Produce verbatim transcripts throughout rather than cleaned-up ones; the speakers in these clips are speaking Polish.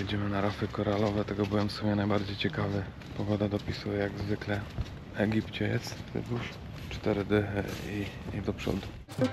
Jedziemy na rafy koralowe, tego byłem w sumie najbardziej ciekawy. Pogoda dopisuje jak zwykle. Egipciec, już cztery dychy i, i do przodu.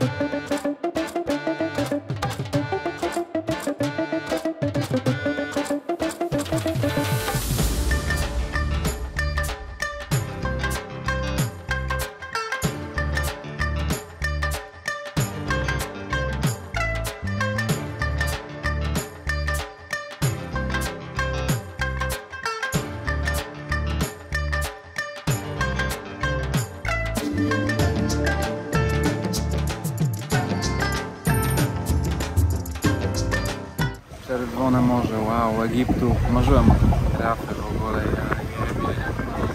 Czerwone morze, wow, Egiptu. Marzyłem o tym. Rafy w ogóle, ja nie wiem.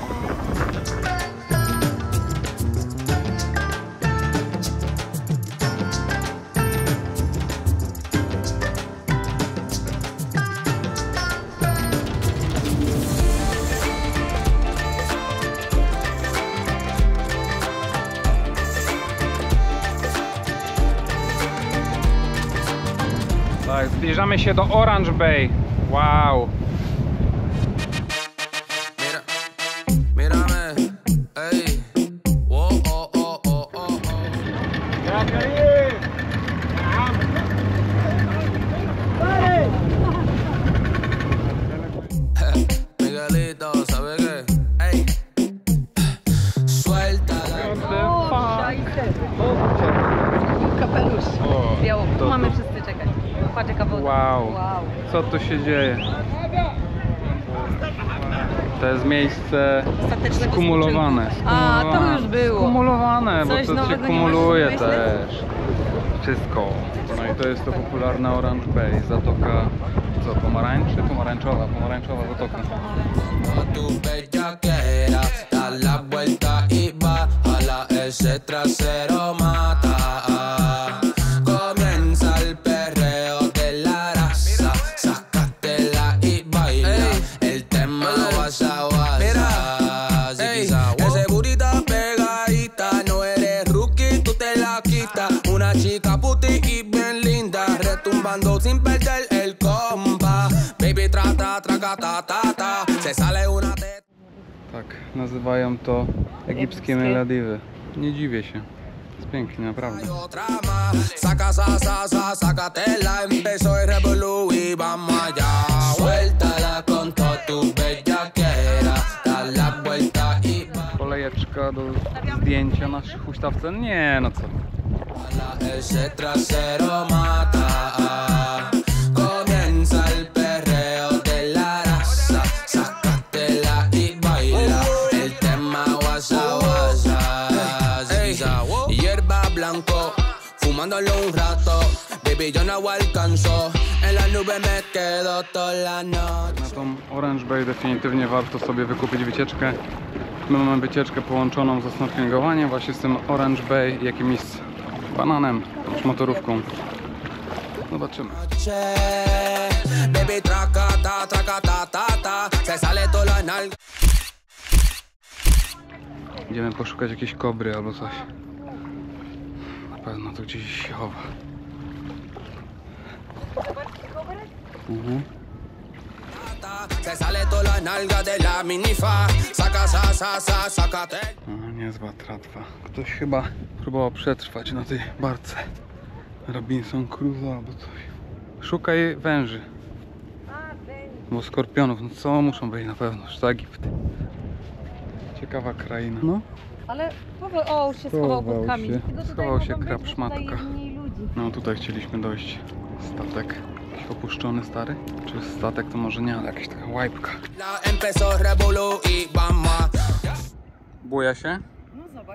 Tak, zbliżamy się do Orange Bay. Wow. Kapelusz. Biało. Tu mamy wszyscy czekać. Patrz jaka woda. Wow. Wow. Co tu się dzieje? To jest miejsce skumulowane. A, to już było. Skumulowane, bo Coś to się nowego nie kumuluje możesz wymyślić? też. Wszystko. No i to jest to popularna Orange Bay. Zatoka, co, pomarańczy? Pomarańczowa, pomarańczowa zatoka. Sin perder el compa, baby trata, traca, ta, ta, ta, se sale una teta. Tak, nazywają to egipskie Malediwy. Nie dziwię się. Jest pięknie, naprawdę. Saca, sa, sa, sa, sacatela, empezó el revolú y vamos allá. Suéltala con todo tu bellaquera, da la vuelta y va. Kolejeczka do zdjęcia na huśtawce? Nie, no co. Ese trasero mata. Comienza el perreo de la raza. Sácatela y baila. El tema guasa guasa. Hierba blanco, fumándolo un rato. Baby, yo no alcanzo. En la nube me quedo toda la noche. Na tą Orange Bay definitywnie warto sobie wykupić wycieczkę. My mamy wycieczkę połączoną ze snorkelingowaniem właśnie z tym Orange Bay, jakimś bananem, już motorówką. Zobaczymy. Baby, traca, ta, traca, ta, ta, ta. Se sale toda la nalga. Idziemy poszukać jakiejś kobry albo coś. Na pewno to gdzieś się chowa. Mhm. Se sale toda la nalga de la minifa. Saca, sa, sa, sa, sacate. No, niezła tratwa. Ktoś chyba próbował przetrwać na tej barce Robinson Crusoe albo coś. Szukaj węży. Bo skorpionów, no co muszą być na pewno, już to Egipt. Ciekawa kraina. No. Ale o, już się schował pod kamień. Schował się krab szmatka. No tutaj chcieliśmy dojść. Statek. Jakiś opuszczony stary? Czy statek to może nie, ale jakaś taka łajpka. Buja się? No zobacz.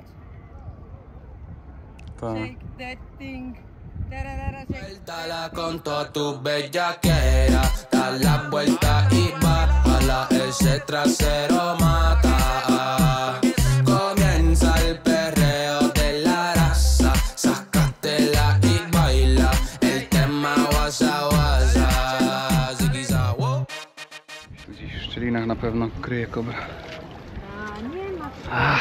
Tak. Shake that thing. Suéltala con toda tu bellaquera, da la vuelta y va, jala ese trasero mata. Comienza el perreo de la raza, sácatela y baila, el tema guasa guasa, zigiza, wo. Gdzieś w szczelinach na pewno kryje kobra. A nie ma. Ah.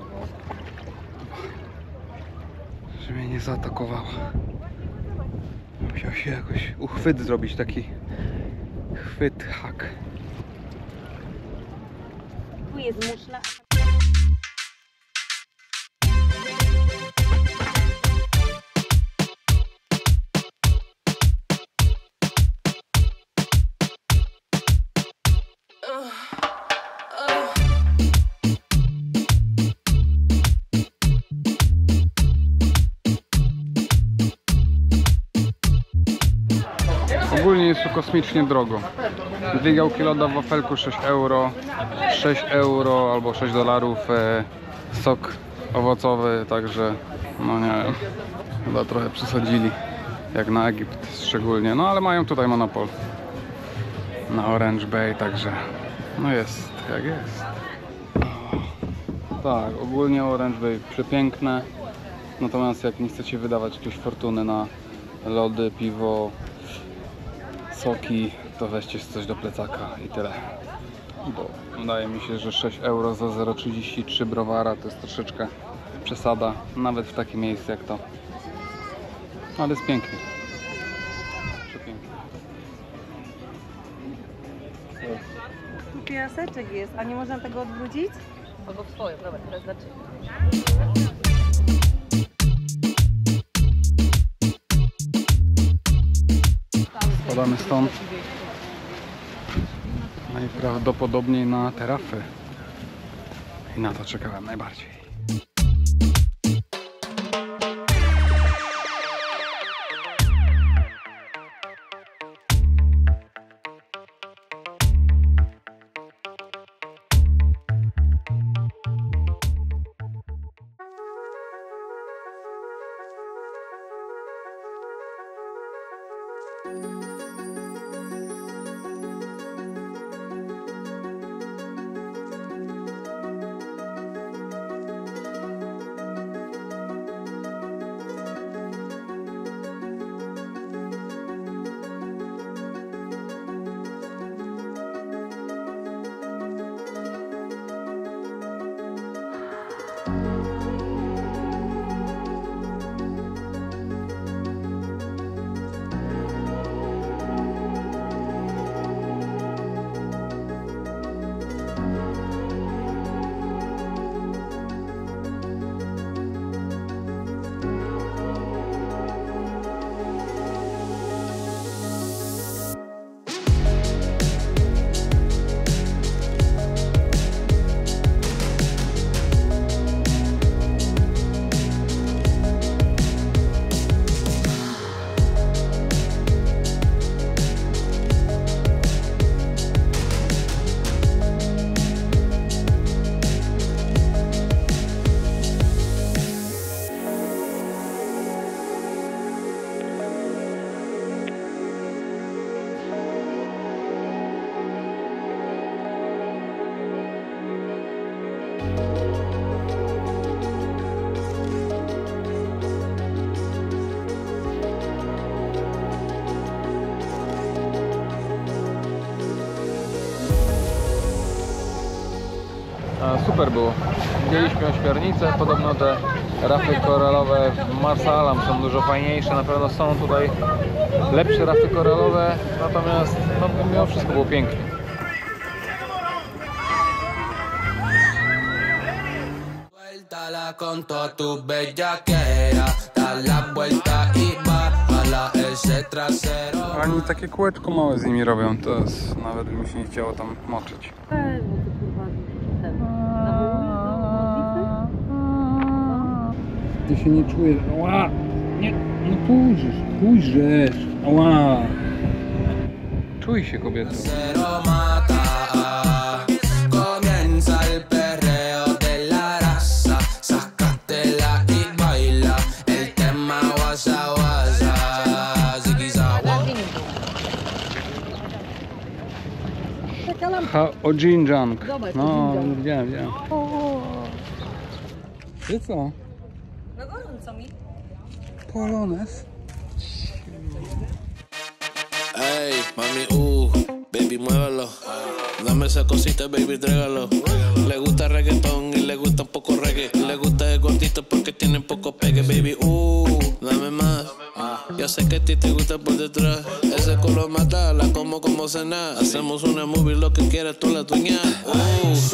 Żeby mnie nie zaatakowała. Musiał się jakoś uchwyt zrobić taki Chwyt hak. Tu jest muszla. Ogólnie jest tu kosmicznie drogo. Dwie gałki loda w wafelku sześć euro, sześć euro albo sześć dolarów, e, sok owocowy, także no nie wiem, chyba trochę przesadzili, jak na Egipt szczególnie, no ale mają tutaj monopol na Orange Bay, także no jest jak jest. Tak, ogólnie Orange Bay przepiękne, natomiast jak nie chcecie wydawać jakiejś fortuny na lody, piwo, soki, to weźcie coś do plecaka i tyle. Bo wydaje mi się, że sześć euro za zero przecinek trzydzieści trzy browara to jest troszeczkę przesada, nawet w takim miejscu jak to. Ale jest pięknie. Przepięknie. Tu piaseczek jest, a nie można tego odwrócić? Bo go w swoje, dobra, teraz zaczynamy. Spadamy stąd najprawdopodobniej na terafy i na to czekałem najbardziej. Super było. Widzieliśmy ośmiornicę, podobno te rafy koralowe w Marsa Alam są dużo fajniejsze, na pewno są tutaj lepsze rafy koralowe, natomiast no, mimo wszystko było pięknie. Oni takie kółeczko małe z nimi robią, to jest, nawet by mi się nie chciało tam moczyć. Ty się nie czujesz. Ała! Nie, no pójrzysz, pójrzysz. Ała! Czuj się, kobieto. Ha, Ojinjang. No, widziałem, widziałem. Ty co? No gorąco mi. Polones. Ey, mami, uh, baby, muévelo. Dame esa cosita, baby, trégalo. Le gusta reggaetón y le gusta un poco reggae. Le gusta el gordito porque tiene poco pegue, baby, uh, dame más. Ya sé que a ti te gusta por detrás. Ese color mata, la como como cenar. Hacemos una movie, lo que quieras tú la dueñas. Uh.